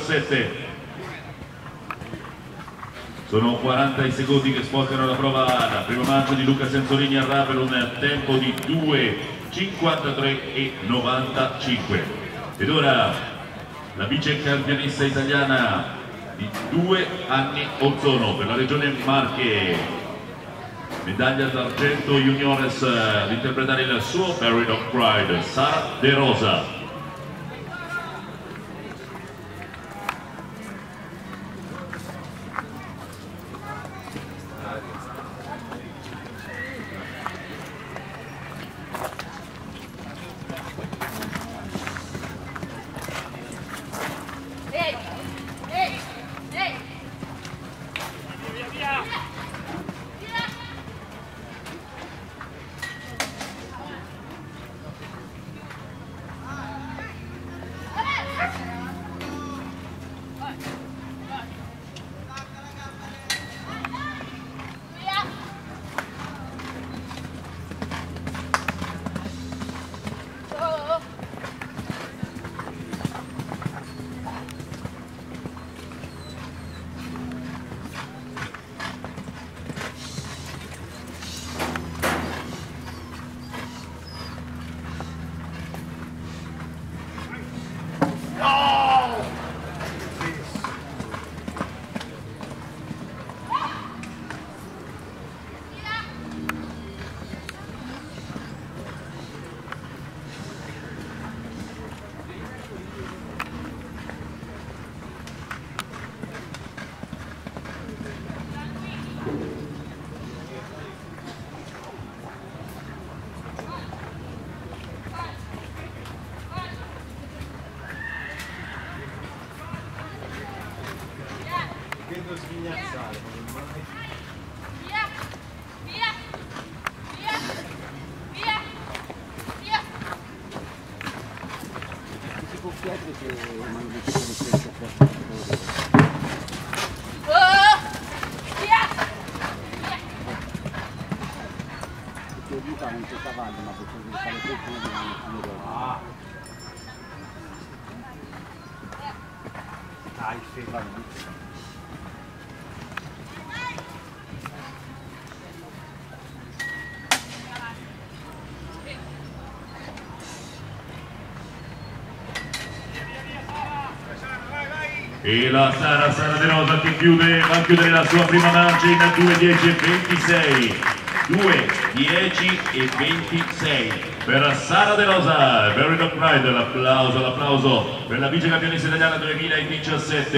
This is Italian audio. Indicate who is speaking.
Speaker 1: 17. Sono 40 i secondi che svolgono la prova la prima mancia di Luca Senzorini a Rapel, un tempo di 2:53,95. Ed ora la vice campionessa italiana di 2 anni or sono per la regione Marche, medaglia d'argento juniores, ad interpretare il suo Buried of Pride, Sara De Rosa.
Speaker 2: Vedo sghignazzare.
Speaker 3: Via! Via! Via! Via! Via!
Speaker 4: Si può chiedere che non vi sono queste
Speaker 3: Via! Via!
Speaker 4: perché io dico non c'è cavallo, ma perché devi fare tutto come devono.
Speaker 2: Dai, fermo.
Speaker 1: E la Sara De Rosa che va a chiudere la sua prima mancia in 2:10,26. 2:10,26 per Sara De Rosa, Buried of Pride. L'applauso per la vice campionessa italiana 2017.